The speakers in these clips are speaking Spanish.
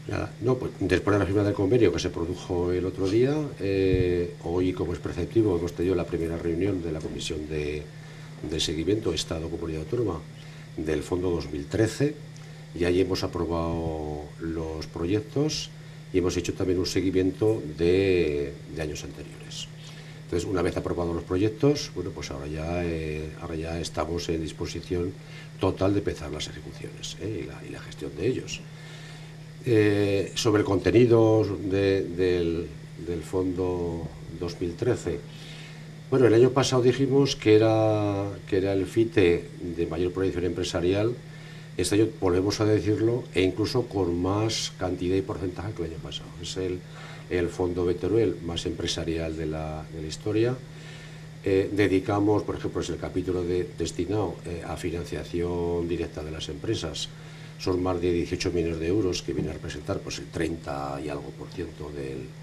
Nada, no, pues después de la firma del convenio que se produjo el otro día, hoy, como es preceptivo, hemos tenido la primera reunión de la Comisión de Seguimiento Estado-Comunidad Autónoma del Fondo 2013, y ahí hemos aprobado los proyectos y hemos hecho también un seguimiento de años anteriores. Entonces, una vez aprobados los proyectos, bueno, pues ahora ya estamos en disposición total de empezar las ejecuciones y la gestión de ellos. Sobre el contenido del Fondo 2013, bueno, el año pasado dijimos que era el FITE de mayor proyección empresarial. Este año volvemos a decirlo, e incluso con más cantidad y porcentaje que el año pasado. Es el Fondo Teruel más empresarial de la historia. Dedicamos, por ejemplo, es el capítulo destinado a financiación directa de las empresas. Son más de 18 millones de euros, que viene a representar pues el 30 y algo por ciento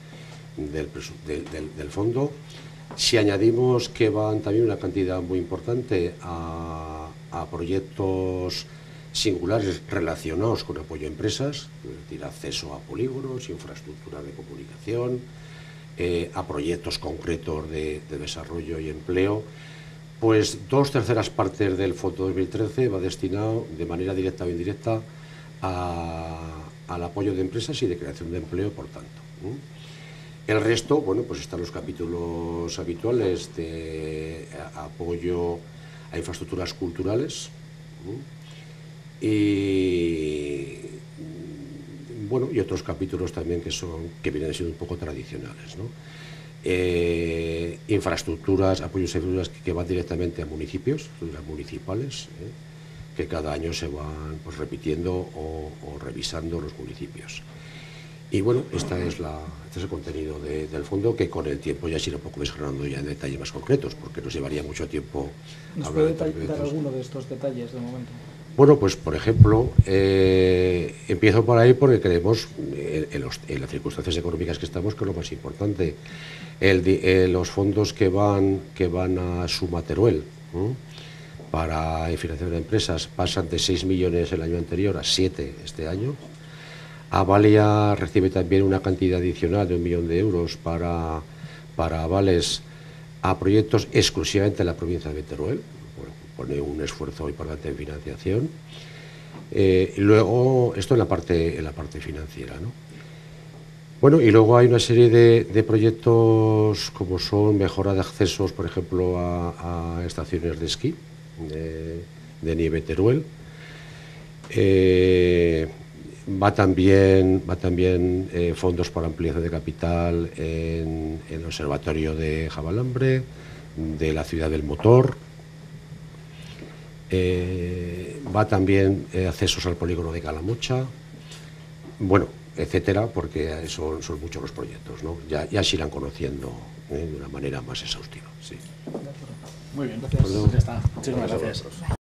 del fondo. Si añadimos que van también una cantidad muy importante a proyectos singulares relacionados con apoyo a empresas, es decir, acceso a polígonos, infraestructuras de comunicación, a proyectos concretos de desarrollo y empleo, pues 2/3 partes del Fondo 2013 va destinado de manera directa o indirecta al apoyo de empresas y de creación de empleo, por tanto. El resto, bueno, pues están los capítulos habituales de apoyo a infraestructuras culturales y bueno, y otros capítulos también que vienen siendo un poco tradicionales, ¿no? Infraestructuras, apoyos a infraestructuras que van directamente a municipios, municipales, que cada año se van pues repitiendo o revisando los municipios. Y bueno, este es el contenido del fondo, que con el tiempo ya se irá un poco desgranando ya en detalles más concretos, porque nos llevaría mucho tiempo. ¿Nos puede dar alguno de estos detalles de momento? Bueno, pues por ejemplo, empiezo por ahí porque creemos, en las circunstancias económicas que estamos, que es lo más importante. Los fondos que van a Suma Teruel para financiación de empresas pasan de 6 millones el año anterior a 7 este año. Avalia recibe también una cantidad adicional de 1 millón de euros para avales a proyectos exclusivamente en la provincia de Teruel. Pone un esfuerzo importante en financiación. Luego, esto en la parte financiera, ¿no? Bueno, y luego hay una serie de proyectos como son mejora de accesos, por ejemplo, a estaciones de esquí de nieve Teruel. Va también fondos para ampliación de capital en el Observatorio de Javalambre, de la Ciudad del Motor. Va también accesos al polígono de Calamocha, bueno, etcétera, porque son muchos los proyectos, ¿no? Ya se irán conociendo de una manera más exhaustiva. Sí. Muy bien, gracias. Ya está. Muchísimas gracias.